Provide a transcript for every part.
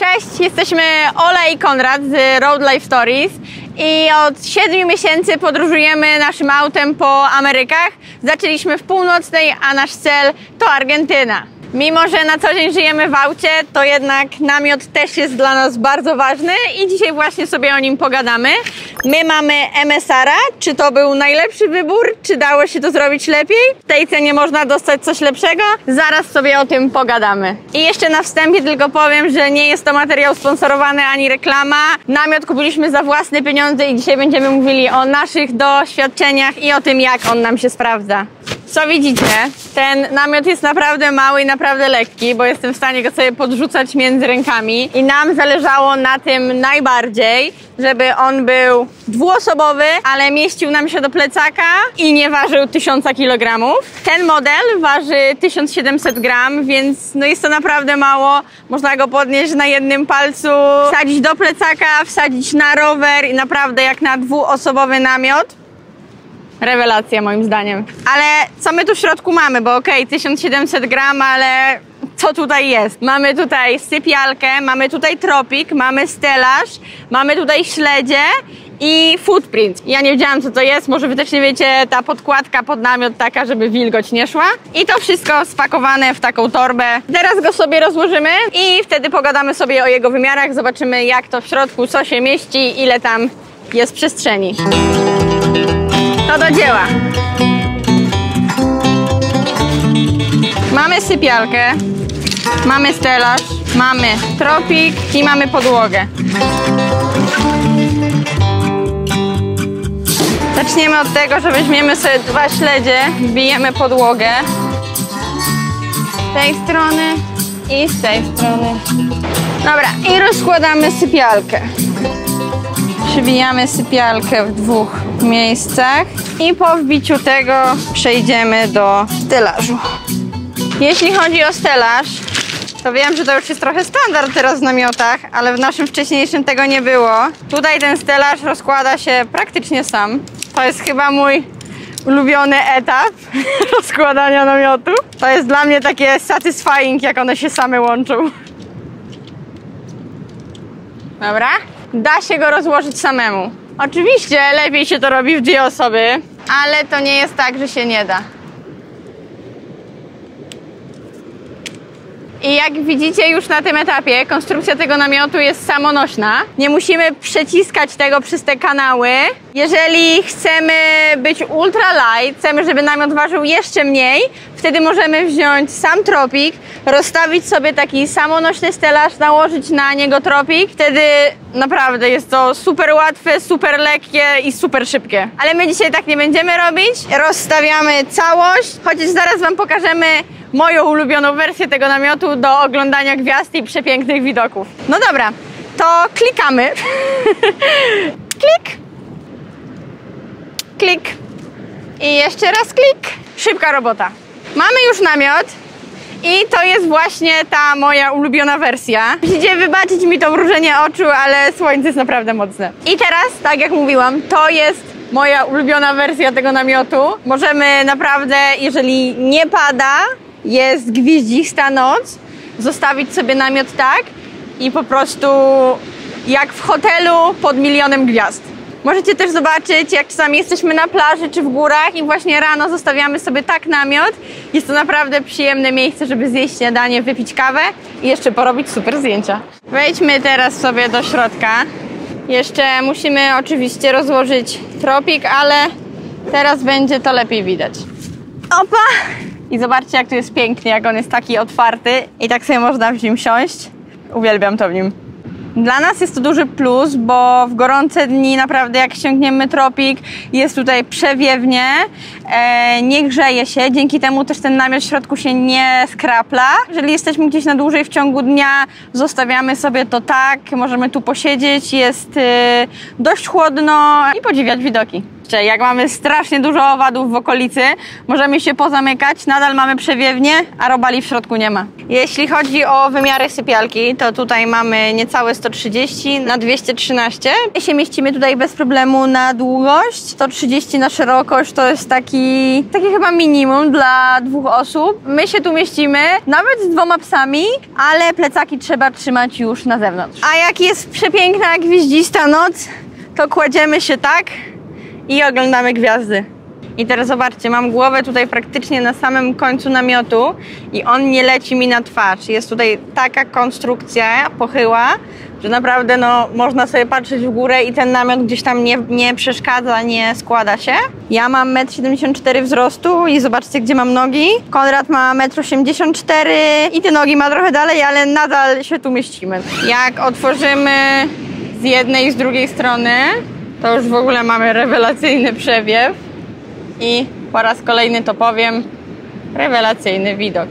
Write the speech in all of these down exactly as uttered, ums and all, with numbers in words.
Cześć, jesteśmy Ola i Konrad z Road Life Stories i od siedmiu miesięcy podróżujemy naszym autem po Amerykach. Zaczęliśmy w północnej, a nasz cel to Argentyna. Mimo że na co dzień żyjemy w aucie, to jednak namiot też jest dla nas bardzo ważny i dzisiaj właśnie sobie o nim pogadamy. My mamy M S R a. Czy to był najlepszy wybór? Czy dało się to zrobić lepiej? W tej cenie można dostać coś lepszego? Zaraz sobie o tym pogadamy. I jeszcze na wstępie tylko powiem, że nie jest to materiał sponsorowany ani reklama. Namiot kupiliśmy za własne pieniądze i dzisiaj będziemy mówili o naszych doświadczeniach i o tym, jak on nam się sprawdza. Co widzicie? Ten namiot jest naprawdę mały i naprawdę lekki, bo jestem w stanie go sobie podrzucać między rękami i nam zależało na tym najbardziej, żeby on był dwuosobowy, ale mieścił nam się do plecaka i nie ważył tysiąc kilogramów. Ten model waży tysiąc siedemset gram, więc no jest to naprawdę mało. Można go podnieść na jednym palcu, wsadzić do plecaka, wsadzić na rower i naprawdę jak na dwuosobowy namiot. Rewelacja moim zdaniem. Ale co my tu w środku mamy? Bo okej, okay, tysiąc siedemset gram, ale co tutaj jest? Mamy tutaj sypialkę, mamy tutaj tropik, mamy stelaż, mamy tutaj śledzie i footprint. Ja nie wiedziałam, co to jest, może wy też nie wiecie, ta podkładka pod namiot taka, żeby wilgoć nie szła. I to wszystko spakowane w taką torbę. Teraz go sobie rozłożymy i wtedy pogadamy sobie o jego wymiarach, zobaczymy jak to w środku, co się mieści, ile tam jest przestrzeni. To do dzieła. Mamy sypialkę, mamy stelaż, mamy tropik i mamy podłogę. Zaczniemy od tego, że weźmiemy sobie dwa śledzie, wbijemy podłogę z tej strony i z tej strony. Dobra, i rozkładamy sypialkę. Przybijamy sypialkę w dwóch miejscach i po wbiciu tego przejdziemy do stelażu. Jeśli chodzi o stelaż, to wiem, że to już jest trochę standard teraz w namiotach, ale w naszym wcześniejszym tego nie było. Tutaj ten stelaż rozkłada się praktycznie sam. To jest chyba mój ulubiony etap rozkładania namiotu. To jest dla mnie takie satisfying, jak one się same łączą. Dobra. Da się go rozłożyć samemu. Oczywiście lepiej się to robi w dwie osoby, ale to nie jest tak, że się nie da. I jak widzicie już na tym etapie, konstrukcja tego namiotu jest samonośna. Nie musimy przeciskać tego przez te kanały. Jeżeli chcemy być ultra light, chcemy, żeby namiot ważył jeszcze mniej, wtedy możemy wziąć sam tropik, rozstawić sobie taki samonośny stelaż, nałożyć na niego tropik. Wtedy naprawdę jest to super łatwe, super lekkie i super szybkie. Ale my dzisiaj tak nie będziemy robić. Rozstawiamy całość, chociaż zaraz wam pokażemy moją ulubioną wersję tego namiotu do oglądania gwiazd i przepięknych widoków. No dobra, to klikamy. Klik. Klik. I jeszcze raz klik. Szybka robota. Mamy już namiot i to jest właśnie ta moja ulubiona wersja. Musicie wybaczyć mi to mrużenie oczu, ale słońce jest naprawdę mocne. I teraz, tak jak mówiłam, to jest moja ulubiona wersja tego namiotu. Możemy naprawdę, jeżeli nie pada, jest gwieździsta noc, zostawić sobie namiot tak i po prostu jak w hotelu pod milionem gwiazd. Możecie też zobaczyć, jak czasami jesteśmy na plaży czy w górach i właśnie rano zostawiamy sobie tak namiot. Jest to naprawdę przyjemne miejsce, żeby zjeść śniadanie, wypić kawę i jeszcze porobić super zdjęcia. Wejdźmy teraz sobie do środka. Jeszcze musimy oczywiście rozłożyć tropik, ale teraz będzie to lepiej widać. Opa! I zobaczcie, jak tu jest pięknie, jak on jest taki otwarty i tak sobie można w nim siąść. Uwielbiam to w nim. Dla nas jest to duży plus, bo w gorące dni naprawdę jak ściągniemy tropik, jest tutaj przewiewnie, e, nie grzeje się, dzięki temu też ten namiot w środku się nie skrapla. Jeżeli jesteśmy gdzieś na dłużej w ciągu dnia, zostawiamy sobie to tak, możemy tu posiedzieć, jest e, dość chłodno i podziwiać widoki. Jak mamy strasznie dużo owadów w okolicy, możemy się pozamykać, nadal mamy przewiewnie, a robali w środku nie ma. Jeśli chodzi o wymiary sypialki, to tutaj mamy niecałe sto trzydzieści na dwieście trzynaście. My się mieścimy tutaj bez problemu na długość. sto trzydzieści na szerokość to jest taki, taki chyba minimum dla dwóch osób. My się tu mieścimy, nawet z dwoma psami, ale plecaki trzeba trzymać już na zewnątrz. A jak jest przepiękna, gwieździsta noc, to kładziemy się tak i oglądamy gwiazdy. I teraz zobaczcie, mam głowę tutaj praktycznie na samym końcu namiotu i on nie leci mi na twarz. Jest tutaj taka konstrukcja pochyła, że naprawdę no, można sobie patrzeć w górę i ten namiot gdzieś tam nie, nie przeszkadza, nie składa się. Ja mam metr siedemdziesiąt cztery wzrostu i zobaczcie, gdzie mam nogi. Konrad ma metr osiemdziesiąt cztery i te nogi ma trochę dalej, ale nadal się tu mieścimy. Jak otworzymy z jednej i z drugiej strony, to już w ogóle mamy rewelacyjny przewiew i po raz kolejny to powiem, rewelacyjny widok.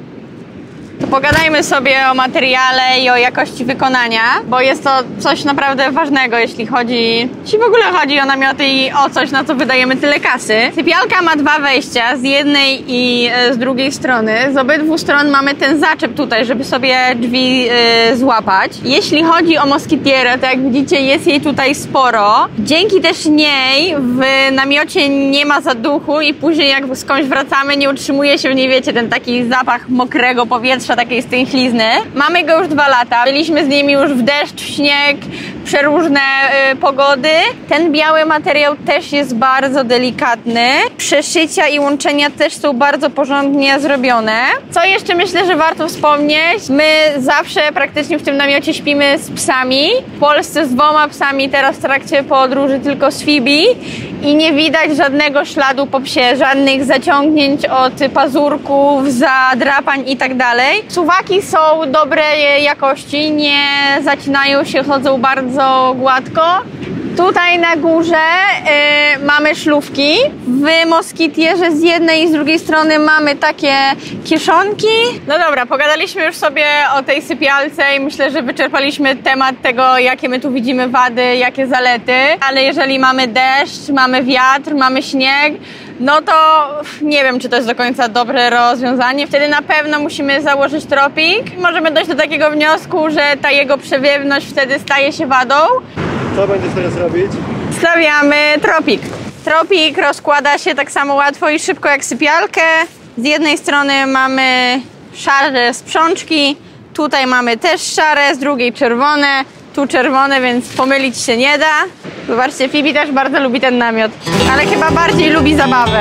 To pogadajmy sobie o materiale i o jakości wykonania, bo jest to coś naprawdę ważnego, jeśli chodzi, jeśli w ogóle chodzi o namioty i o coś, na co wydajemy tyle kasy. Sypialka ma dwa wejścia, z jednej i z drugiej strony. Z obydwu stron mamy ten zaczep tutaj, żeby sobie drzwi yy, złapać. Jeśli chodzi o moskitierę, to jak widzicie, jest jej tutaj sporo. Dzięki też niej w namiocie nie ma zaduchu i później jak skądś wracamy, nie utrzymuje się w niej, wiecie, ten taki zapach mokrego powietrza, takiej stęchlizny. Mamy go już dwa lata. Byliśmy z nimi już w deszcz, w śnieg, przeróżne y, pogody. Ten biały materiał też jest bardzo delikatny. Przeszycia i łączenia też są bardzo porządnie zrobione. Co jeszcze myślę, że warto wspomnieć? My zawsze praktycznie w tym namiocie śpimy z psami. W Polsce z dwoma psami, teraz w trakcie podróży tylko z Phoebe. I nie widać żadnego śladu po psie, żadnych zaciągnięć od pazurków, zadrapań i tak dalej. Suwaki są dobrej jakości, nie zacinają się, chodzą bardzo gładko. Tutaj na górze y, mamy szlufki. W moskitierze z jednej i z drugiej strony mamy takie kieszonki. No dobra, pogadaliśmy już sobie o tej sypialce i myślę, że wyczerpaliśmy temat tego, jakie my tu widzimy wady, jakie zalety. Ale jeżeli mamy deszcz, mamy wiatr, mamy śnieg, no to nie wiem, czy to jest do końca dobre rozwiązanie. Wtedy na pewno musimy założyć tropik. Możemy dojść do takiego wniosku, że ta jego przewiewność wtedy staje się wadą. Co będziesz teraz robić? Stawiamy tropik. Tropik rozkłada się tak samo łatwo i szybko jak sypialkę. Z jednej strony mamy szare sprzączki, tutaj mamy też szare, z drugiej czerwone, tu czerwone, więc pomylić się nie da. Zobaczcie, Phoebe też bardzo lubi ten namiot, ale chyba bardziej lubi zabawę.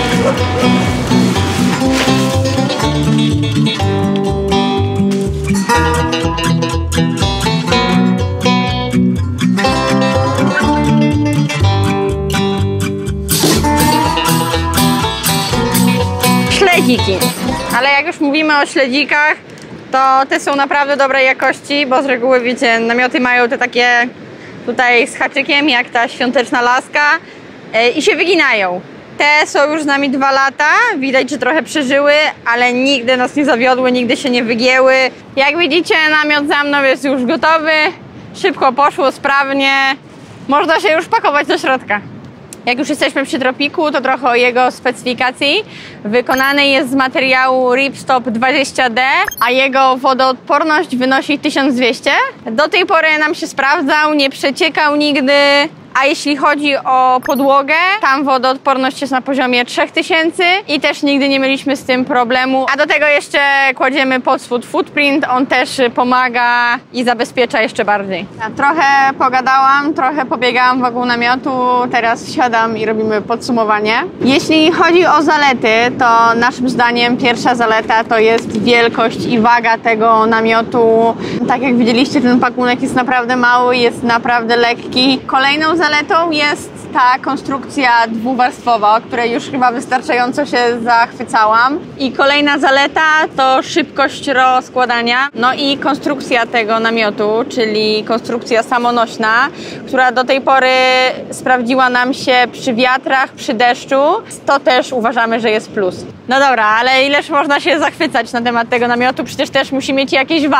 Śledziki. Ale jak już mówimy o śledzikach, to te są naprawdę dobrej jakości, bo z reguły, wiecie, namioty mają te takie tutaj z haczykiem, jak ta świąteczna laska yy, i się wyginają. Te są już z nami dwa lata, widać, że trochę przeżyły, ale nigdy nas nie zawiodły, nigdy się nie wygięły. Jak widzicie, namiot za mną jest już gotowy, szybko poszło, sprawnie, można się już pakować do środka. Jak już jesteśmy przy tropiku, to trochę o jego specyfikacji. Wykonany jest z materiału Ripstop dwadzieścia D, a jego wodoodporność wynosi tysiąc dwieście. Do tej pory nam się sprawdzał, nie przeciekał nigdy. A jeśli chodzi o podłogę, tam wodoodporność jest na poziomie trzy tysiące i też nigdy nie mieliśmy z tym problemu. A do tego jeszcze kładziemy pod spód footprint, on też pomaga i zabezpiecza jeszcze bardziej. Ja trochę pogadałam, trochę pobiegałam wokół namiotu, teraz siadam i robimy podsumowanie. Jeśli chodzi o zalety, to naszym zdaniem pierwsza zaleta to jest wielkość i waga tego namiotu. Tak jak widzieliście, ten pakunek jest naprawdę mały, jest naprawdę lekki. Kolejną zaletą jest ta konstrukcja dwuwarstwowa, o której już chyba wystarczająco się zachwycałam. I kolejna zaleta to szybkość rozkładania, no i konstrukcja tego namiotu, czyli konstrukcja samonośna, która do tej pory sprawdziła nam się przy wiatrach, przy deszczu. To też uważamy, że jest plus. No dobra, ale ileż można się zachwycać na temat tego namiotu, przecież też musi mieć jakieś wady.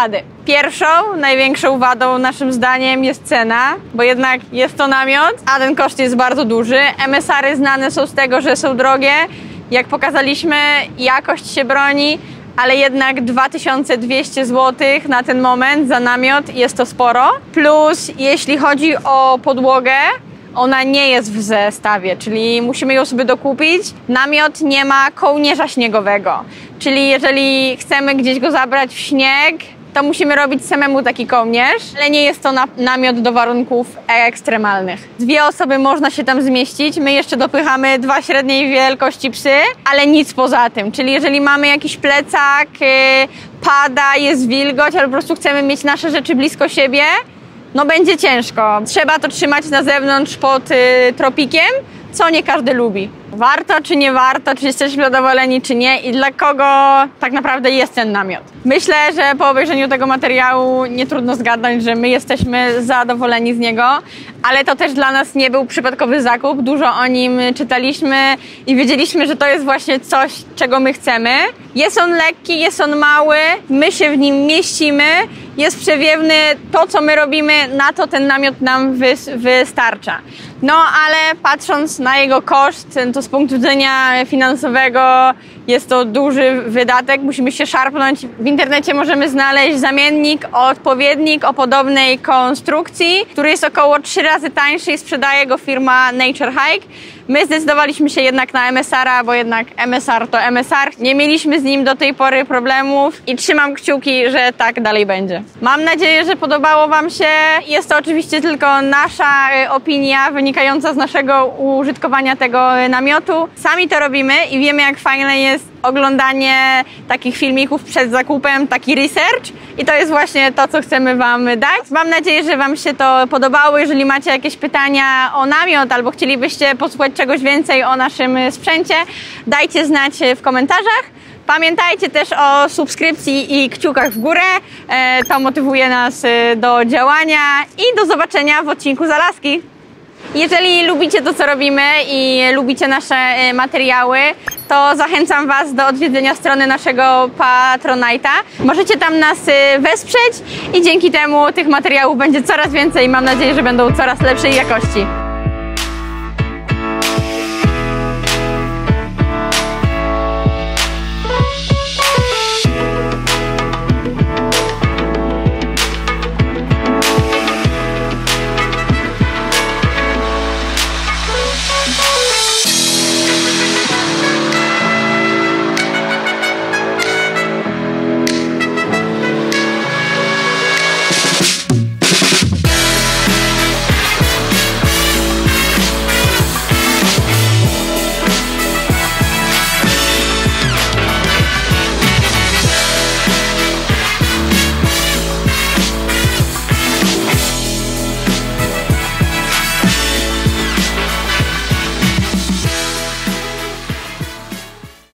Pierwszą, największą wadą naszym zdaniem jest cena, bo jednak jest to namiot, a ten koszt jest bardzo duży. M S R-y znane są z tego, że są drogie. Jak pokazaliśmy, jakość się broni, ale jednak dwa tysiące dwieście złotych na ten moment za namiot jest to sporo. Plus jeśli chodzi o podłogę, ona nie jest w zestawie, czyli musimy ją sobie dokupić. Namiot nie ma kołnierza śniegowego, czyli jeżeli chcemy gdzieś go zabrać w śnieg, to musimy robić samemu taki kołnierz, ale nie jest to na, namiot do warunków ekstremalnych. Dwie osoby można się tam zmieścić, my jeszcze dopychamy dwa średniej wielkości psy, ale nic poza tym, czyli jeżeli mamy jakiś plecak, yy, pada, jest wilgoć, albo po prostu chcemy mieć nasze rzeczy blisko siebie, no będzie ciężko. Trzeba to trzymać na zewnątrz pod y, tropikiem, co nie każdy lubi. Warto czy nie warto, czy jesteśmy zadowoleni czy nie i dla kogo tak naprawdę jest ten namiot. Myślę, że po obejrzeniu tego materiału nie trudno zgadnąć, że my jesteśmy zadowoleni z niego, ale to też dla nas nie był przypadkowy zakup. Dużo o nim czytaliśmy i wiedzieliśmy, że to jest właśnie coś, czego my chcemy. Jest on lekki, jest on mały, my się w nim mieścimy, jest przewiewny, to co my robimy, na to ten namiot nam wystarcza. No ale patrząc na jego koszt, to z punktu widzenia finansowego jest to duży wydatek, musimy się szarpnąć. W internecie możemy znaleźć zamiennik, odpowiednik o podobnej konstrukcji, który jest około trzy razy tańszy i sprzedaje go firma Nature Hike. My zdecydowaliśmy się jednak na M S R-a, bo jednak M S R to M S R. Nie mieliśmy z nim do tej pory problemów i trzymam kciuki, że tak dalej będzie. Mam nadzieję, że podobało Wam się. Jest to oczywiście tylko nasza opinia wynikająca z naszego użytkowania tego namiotu. Sami to robimy i wiemy, jak fajne jest oglądanie takich filmików przed zakupem, taki research i to jest właśnie to, co chcemy Wam dać. Mam nadzieję, że Wam się to podobało. Jeżeli macie jakieś pytania o namiot albo chcielibyście posłuchać czegoś więcej o naszym sprzęcie, dajcie znać w komentarzach. Pamiętajcie też o subskrypcji i kciukach w górę. To motywuje nas do działania i do zobaczenia w odcinku z Alaski. Jeżeli lubicie to, co robimy i lubicie nasze materiały, to zachęcam Was do odwiedzenia strony naszego Patronite'a. Możecie tam nas wesprzeć i dzięki temu tych materiałów będzie coraz więcej i mam nadzieję, że będą coraz lepszej jakości.